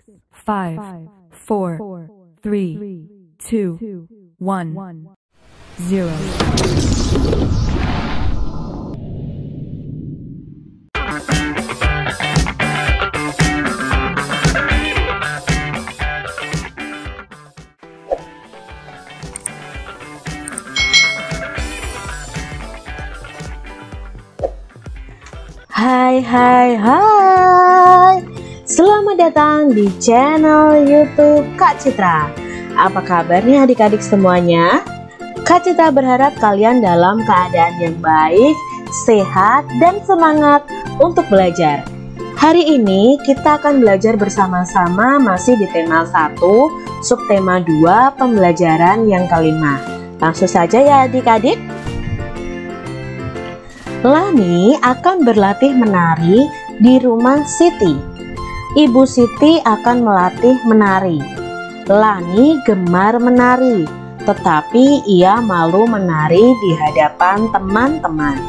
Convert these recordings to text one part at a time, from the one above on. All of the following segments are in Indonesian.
5, 4, 3, 2, 1, 0. Hai, selamat datang di channel YouTube Kak Citra. Apa kabarnya adik-adik semuanya? Kak Citra berharap kalian dalam keadaan yang baik, sehat, dan semangat untuk belajar. Hari ini kita akan belajar bersama-sama masih di tema 1, subtema 2, pembelajaran yang kelima. Langsung saja ya adik-adik. Lani akan berlatih menari di rumah Siti. Ibu Siti akan melatih menari. Lani gemar menari, tetapi ia malu menari di hadapan teman-teman.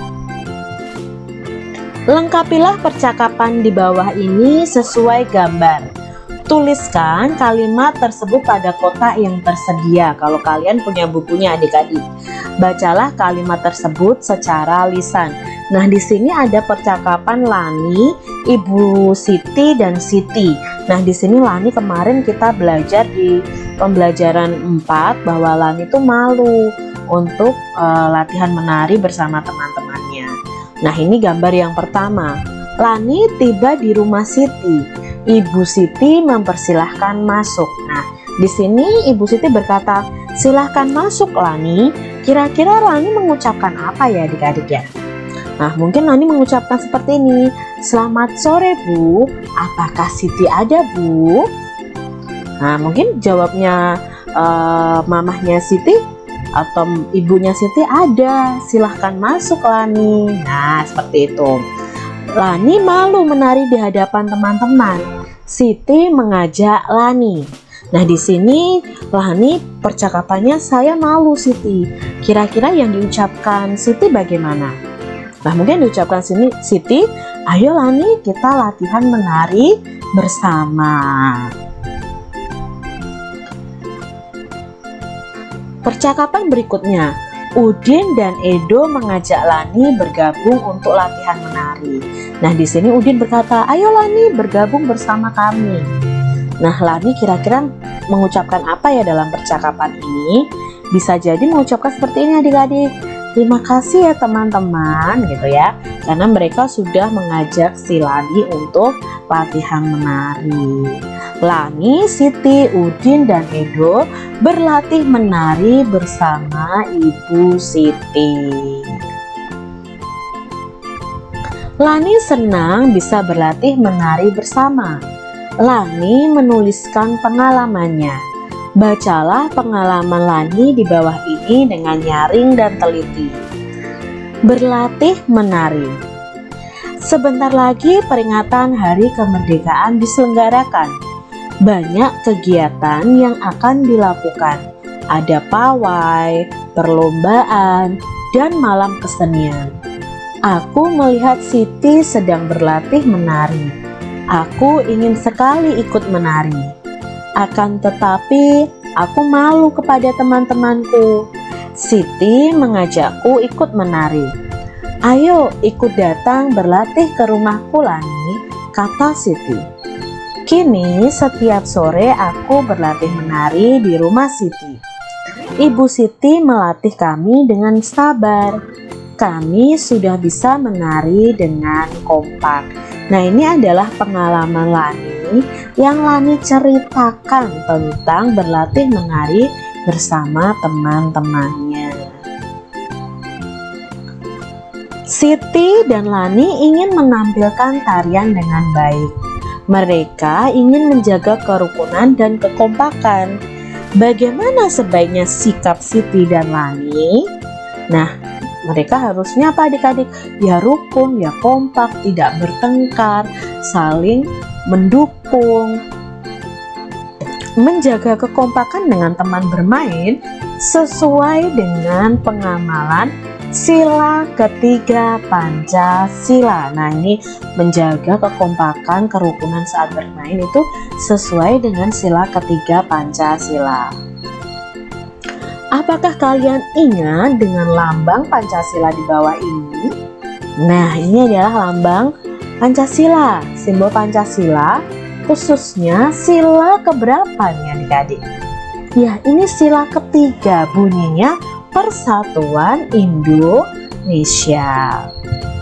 Lengkapilah percakapan di bawah ini sesuai gambar. Tuliskan kalimat tersebut pada kotak yang tersedia kalau kalian punya bukunya adik-adik. Bacalah kalimat tersebut secara lisan. Nah, di sini ada percakapan Lani, Ibu Siti, dan Siti. Nah, di sini Lani kemarin kita belajar di pembelajaran 4 bahwa Lani itu malu untuk latihan menari bersama teman-temannya. Nah, ini gambar yang pertama. Lani tiba di rumah Siti. Ibu Siti mempersilahkan masuk. Nah, di sini Ibu Siti berkata, "Silahkan masuk Lani." Kira-kira Lani mengucapkan apa ya adik-adik ya? Nah, mungkin Lani mengucapkan seperti ini. "Selamat sore Bu, apakah Siti ada Bu?" Nah, mungkin jawabnya mamahnya Siti atau ibunya Siti, "Ada, silahkan masuk Lani." Nah, seperti itu. Lani malu menari di hadapan teman-teman. Siti mengajak Lani. Nah, di sini Lani percakapannya, "Saya malu Siti." Kira-kira yang diucapkan Siti bagaimana? Nah, mungkin diucapkan Siti, "Ayo Lani, kita latihan menari bersama." Percakapan berikutnya, Udin dan Edo mengajak Lani bergabung untuk latihan menari. Nah, di sini Udin berkata, "Ayo Lani, bergabung bersama kami." Nah, Lani kira-kira mengucapkan apa ya dalam percakapan ini? Bisa jadi mengucapkan seperti ini adik-adik. "Terima kasih ya teman-teman," gitu ya. Karena mereka sudah mengajak si Lani untuk latihan menari. Lani, Siti, Udin, dan Edo berlatih menari bersama Ibu Siti. Lani senang bisa berlatih menari bersama. Lani menuliskan pengalamannya. Bacalah pengalaman Lani di bawah ini dengan nyaring dan teliti. Berlatih menari. Sebentar lagi peringatan Hari Kemerdekaan diselenggarakan. Banyak kegiatan yang akan dilakukan. Ada pawai, perlombaan, dan malam kesenian. Aku melihat Siti sedang berlatih menari. Aku ingin sekali ikut menari. Akan tetapi, aku malu kepada teman-temanku. Siti mengajakku ikut menari. "Ayo ikut datang berlatih ke rumahku Lani," kata Siti. Kini setiap sore aku berlatih menari di rumah Siti. Ibu Siti melatih kami dengan sabar. Kami sudah bisa menari dengan kompak. Nah, ini adalah pengalaman Lani yang Lani ceritakan tentang berlatih menari bersama teman-temannya. Siti dan Lani ingin menampilkan tarian dengan baik. Mereka ingin menjaga kerukunan dan kekompakan. Bagaimana sebaiknya sikap Siti dan Lani? Nah, mereka harusnya apa adik-adik? Ya rukun, ya kompak, tidak bertengkar, saling mendukung. Menjaga kekompakan dengan teman bermain sesuai dengan pengamalan sila ketiga Pancasila. Nah, ini menjaga kekompakan, kerukunan saat bermain itu sesuai dengan sila ketiga Pancasila. Apakah kalian ingat dengan lambang Pancasila di bawah ini? Nah, ini adalah lambang Pancasila, simbol Pancasila, khususnya sila keberapa nih adik-adik? Ya, ini sila ketiga, bunyinya Persatuan Indonesia.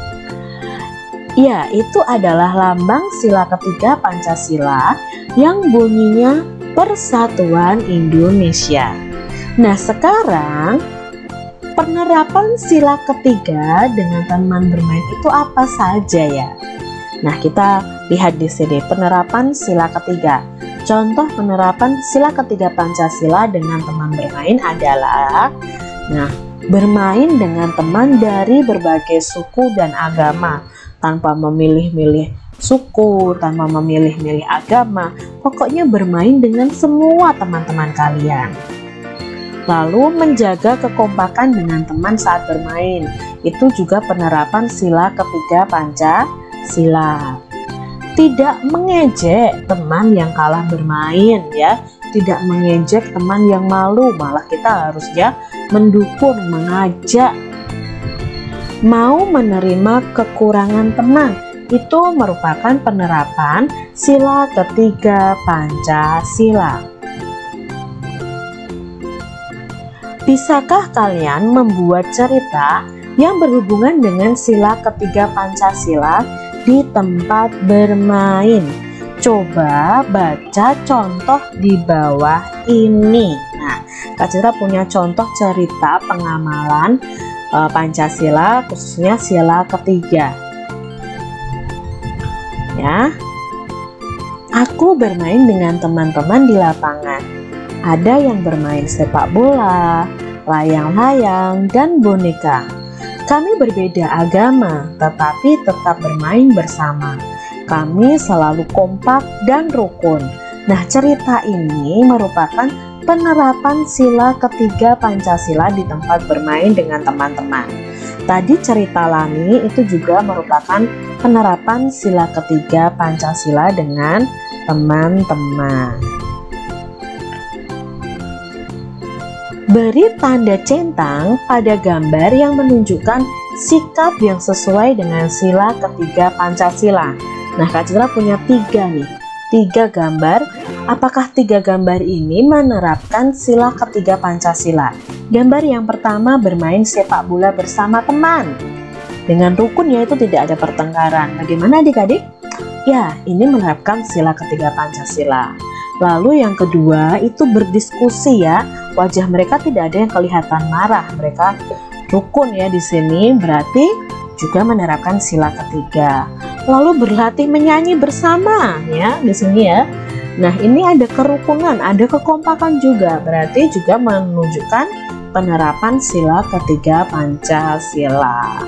Ya, itu adalah lambang sila ketiga Pancasila yang bunyinya Persatuan Indonesia. Nah, sekarang penerapan sila ketiga dengan teman bermain itu apa saja ya? Nah, kita lihat di sini penerapan sila ketiga. Contoh penerapan sila ketiga Pancasila dengan teman bermain adalah, nah, bermain dengan teman dari berbagai suku dan agama tanpa memilih-milih suku, tanpa memilih-milih agama. Pokoknya bermain dengan semua teman-teman kalian. Lalu menjaga kekompakan dengan teman saat bermain. Itu juga penerapan sila ketiga Pancasila. Tidak mengejek teman yang kalah bermain ya, tidak mengejek teman yang malu, malah kita harusnya mendukung, mengajak. Mau menerima kekurangan teman, itu merupakan penerapan sila ketiga Pancasila. Bisakah kalian membuat cerita yang berhubungan dengan sila ketiga Pancasila di tempat bermain? Coba baca contoh di bawah ini. Nah, Kak Citra punya contoh cerita pengamalan Pancasila, khususnya sila ketiga. Ya, aku bermain dengan teman-teman di lapangan. Ada yang bermain sepak bola, layang-layang, dan boneka. Kami berbeda agama, tetapi tetap bermain bersama. Kami selalu kompak dan rukun. Nah, cerita ini merupakan penerapan sila ketiga Pancasila di tempat bermain dengan teman-teman. Tadi cerita Lani itu juga merupakan penerapan sila ketiga Pancasila dengan teman-teman. Beri tanda centang pada gambar yang menunjukkan sikap yang sesuai dengan sila ketiga Pancasila. Nah, Kak Citra punya 3 nih, 3 gambar. Apakah 3 gambar ini menerapkan sila ketiga Pancasila? Gambar yang pertama bermain sepak bola bersama teman. Dengan rukun, yaitu tidak ada pertengkaran. Bagaimana adik-adik? Ya, ini menerapkan sila ketiga Pancasila. Lalu yang kedua itu berdiskusi ya. Wajah mereka tidak ada yang kelihatan marah. Mereka rukun ya di sini, berarti juga menerapkan sila ketiga. Lalu berlatih menyanyi bersama ya di sini ya. Nah, ini ada kerukunan, ada kekompakan juga, berarti juga menunjukkan penerapan sila ketiga Pancasila.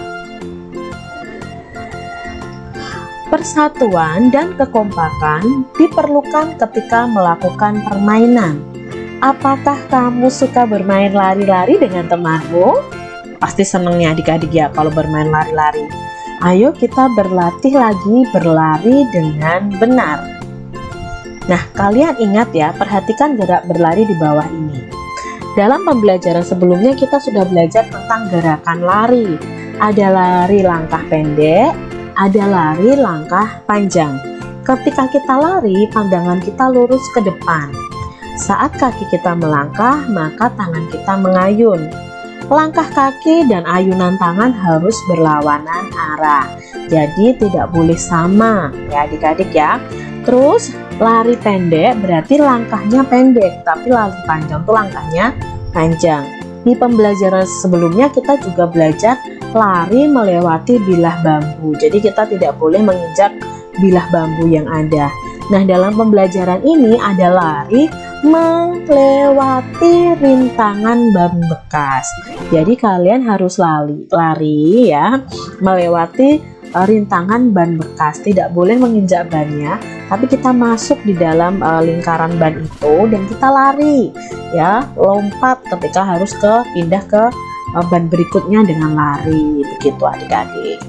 Persatuan dan kekompakan diperlukan ketika melakukan permainan. Apakah kamu suka bermain lari-lari dengan temanmu? Pasti seneng nih adik-adik ya kalau bermain lari-lari. Ayo kita berlatih lagi berlari dengan benar. Nah, kalian ingat ya, perhatikan gerak berlari di bawah ini. Dalam pembelajaran sebelumnya kita sudah belajar tentang gerakan lari. Ada lari langkah pendek, ada lari langkah panjang. Ketika kita lari, pandangan kita lurus ke depan. Saat kaki kita melangkah, maka tangan kita mengayun. Langkah kaki dan ayunan tangan harus berlawanan arah. Jadi tidak boleh sama ya adik-adik ya. Terus lari pendek berarti langkahnya pendek, tapi lari panjang tuh langkahnya panjang. Di pembelajaran sebelumnya kita juga belajar lari melewati bilah bambu. Jadi kita tidak boleh menginjak bilah bambu yang ada. Nah, dalam pembelajaran ini ada lari melewati rintangan ban bekas. Jadi kalian harus lari ya melewati rintangan ban bekas. Tidak boleh menginjak bannya, tapi kita masuk di dalam lingkaran ban itu dan kita lari ya, lompat ketika harus pindah ke ban berikutnya dengan lari, begitu adik-adik.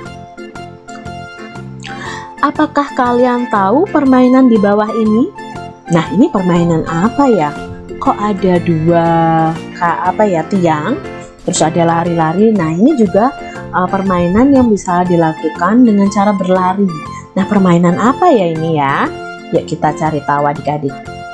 Apakah kalian tahu permainan di bawah ini? Nah, ini permainan apa ya? Kok ada dua tiang, terus ada lari-lari. Nah, ini juga permainan yang bisa dilakukan dengan cara berlari. Nah, permainan apa ya ini ya? Yuk kita cari tahu adik-adik.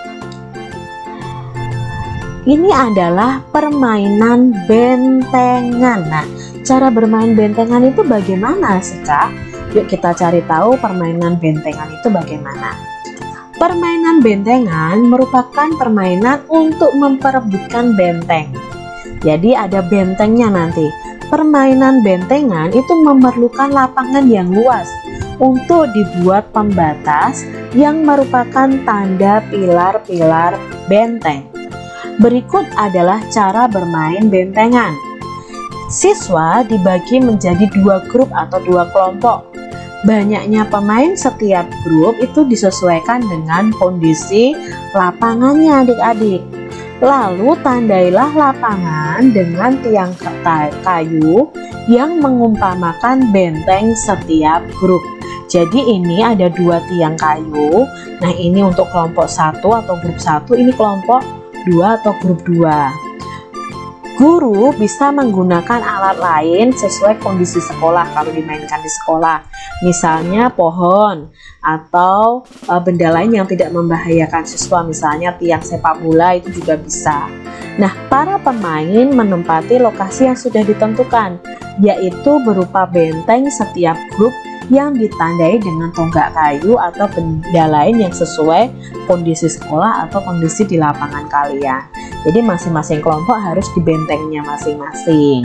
Ini adalah permainan bentengan. Nah, cara bermain bentengan itu bagaimana sih, Kak? Yuk kita cari tahu permainan bentengan itu bagaimana. Permainan bentengan merupakan permainan untuk memperebutkan benteng. Jadi ada bentengnya nanti. Permainan bentengan itu memerlukan lapangan yang luas untuk dibuat pembatas yang merupakan tanda pilar-pilar benteng. Berikut adalah cara bermain bentengan. Siswa dibagi menjadi 2 grup atau 2 kelompok. Banyaknya pemain setiap grup itu disesuaikan dengan kondisi lapangannya adik-adik. Lalu tandailah lapangan dengan tiang kayu yang mengumpamakan benteng setiap grup. Jadi ini ada 2 tiang kayu. Nah, ini untuk kelompok 1 atau grup 1, ini kelompok 2 atau grup 2. Guru bisa menggunakan alat lain sesuai kondisi sekolah kalau dimainkan di sekolah. Misalnya pohon atau benda lain yang tidak membahayakan siswa, misalnya tiang sepak bola itu juga bisa. Nah, para pemain menempati lokasi yang sudah ditentukan, yaitu berupa benteng setiap grup yang ditandai dengan tonggak kayu atau benda lain yang sesuai kondisi sekolah atau kondisi di lapangan kalian. Jadi masing-masing kelompok harus di bentengnya masing-masing.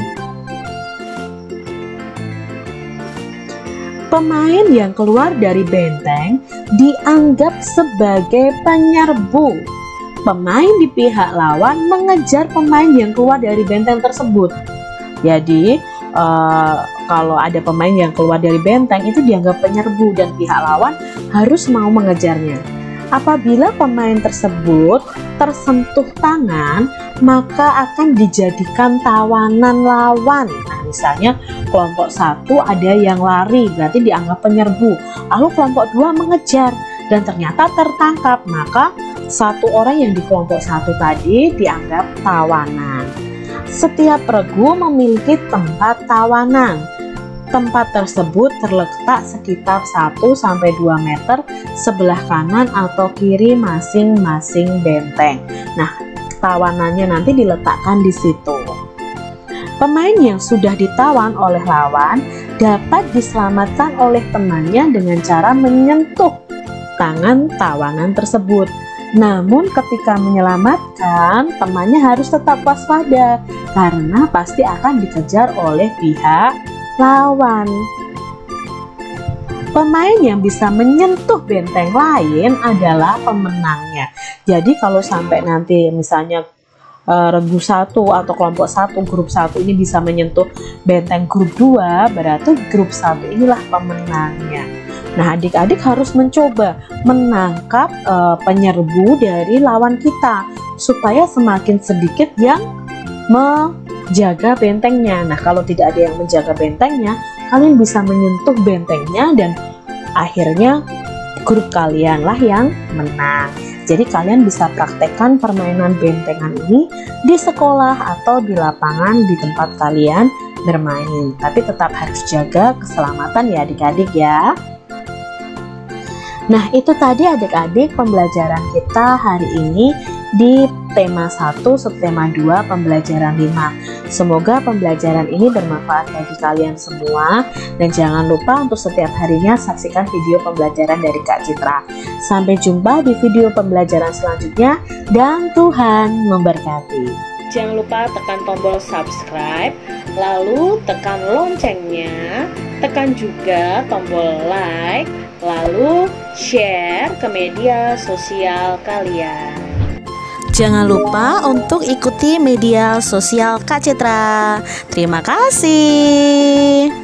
Pemain yang keluar dari benteng dianggap sebagai penyerbu. Pemain di pihak lawan mengejar pemain yang keluar dari benteng tersebut. Jadi kalau ada pemain yang keluar dari benteng itu dianggap penyerbu dan pihak lawan harus mau mengejarnya. Apabila pemain tersebut tersentuh tangan, maka akan dijadikan tawanan lawan. Nah, misalnya kelompok 1 ada yang lari, berarti dianggap penyerbu. Lalu kelompok 2 mengejar dan ternyata tertangkap, maka 1 orang yang di kelompok 1 tadi dianggap tawanan. Setiap regu memiliki tempat tawanan. Tempat tersebut terletak sekitar 1-2 meter sebelah kanan atau kiri masing-masing benteng. Nah, tawanannya nanti diletakkan di situ. Pemain yang sudah ditawan oleh lawan dapat diselamatkan oleh temannya dengan cara menyentuh tangan tawanan tersebut. Namun ketika menyelamatkan, temannya harus tetap waspada karena pasti akan dikejar oleh pihak lawan. Pemain yang bisa menyentuh benteng lain adalah pemenangnya. Jadi kalau sampai nanti misalnya regu 1 atau kelompok 1, grup 1 ini bisa menyentuh benteng grup 2, berarti grup 1 inilah pemenangnya. Nah, adik-adik harus mencoba menangkap penyerbu dari lawan kita supaya semakin sedikit yang menjaga bentengnya. Nah, kalau tidak ada yang menjaga bentengnya, kalian bisa menyentuh bentengnya dan akhirnya grup kalianlah yang menang. Jadi kalian bisa praktekkan permainan bentengan ini di sekolah atau di lapangan di tempat kalian bermain. Tapi tetap harus jaga keselamatan ya adik-adik ya. Nah, itu tadi adik-adik pembelajaran kita hari ini di tema 1 subtema 2 pembelajaran 5. Semoga pembelajaran ini bermanfaat bagi kalian semua dan jangan lupa untuk setiap harinya saksikan video pembelajaran dari Kak Citra. Sampai jumpa di video pembelajaran selanjutnya dan Tuhan memberkati. Jangan lupa tekan tombol subscribe, lalu tekan loncengnya, tekan juga tombol like, lalu share ke media sosial kalian. Jangan lupa untuk ikuti media sosial Kak Citra. Terima kasih.